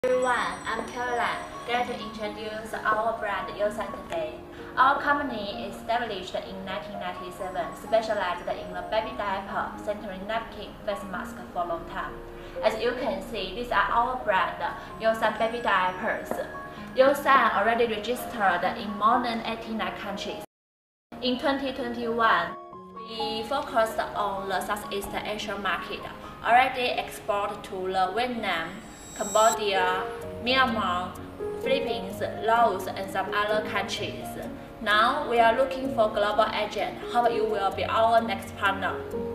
Everyone, I'm Caroline. Glad to introduce our brand Yoursun today. Our company is established in 1997, specialized in the baby diaper, sanitary napkin, face mask for a long time. As you can see, these are our brand, Yoursun baby diapers. Yoursun already registered in more than 89 countries. In 2021, we focused on the Southeast Asia market, already export to the Vietnam, Cambodia, Myanmar, Philippines, Laos, and some other countries. Now we are looking for global agent. Hope you will be our next partner.